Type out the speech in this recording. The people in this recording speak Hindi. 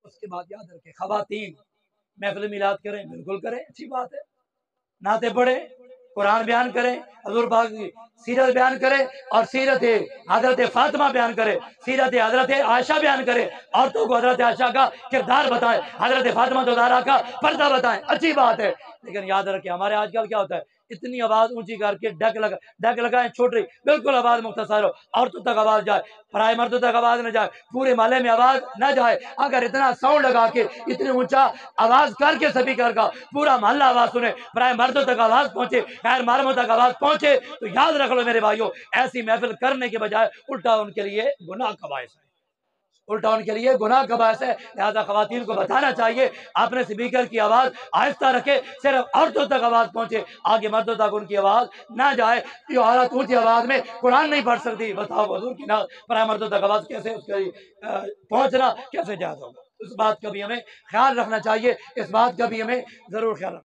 उसके बाद याद रखें, खवातीन महफिल मिलाद करें, बिल्कुल करें, अच्छी बात है, नाते पढ़े, कुरान बयान करें, हजूर पाक की सीरत बयान करें और सीरत हजरत फातिमा बयान करें, सीरत हजरत आयशा बयान करें, औरतों को हजरत आयशा का किरदार बताएं, हजरत फातिमा ज़हरा का पर्दा बताएं, अच्छी बात है। लेकिन याद रखें हमारे आजकल क्या होता है, इतनी आवाज ऊंची करके डक लगाएं छोट रही, बिल्कुल आवाज मुख्तसर हो, औरतों तक आवाज जाए, पराए मर्दों तक आवाज न जाए, पूरे मोहल्ले में आवाज न जाए। अगर इतना साउंड लगा के इतनी ऊंचा आवाज करके स्पीकर का पूरा मोहल्ला आवाज सुने, पराए मर्दों तक आवाज पहुंचे, गैर महरमों तक आवाज पहुंचे, तो याद रख लो मेरे भाइयों, ऐसी महफिल करने के बजाय उल्टा उनके लिए गुनाह का बायस है, उल्टा उनके लिए गुनाह का बायस है। लिहाजा खवातीन को बताना चाहिए अपने स्पीकर की आवाज आहिस्ता रखे, सिर्फ औरतों तक आवाज पहुंचे, आगे मर्दों तक उनकी आवाज ना जाए। ये औरत ऊंची आवाज में कुरान नहीं पढ़ सकती, बताओ हुजूर की नात पर मर्दों तक आवाज कैसे उसकी पहुंचना कैसे जायज होगा। इस बात का भी हमें ख्याल रखना चाहिए, इस बात का भी हमें जरूर ख्याल रखना।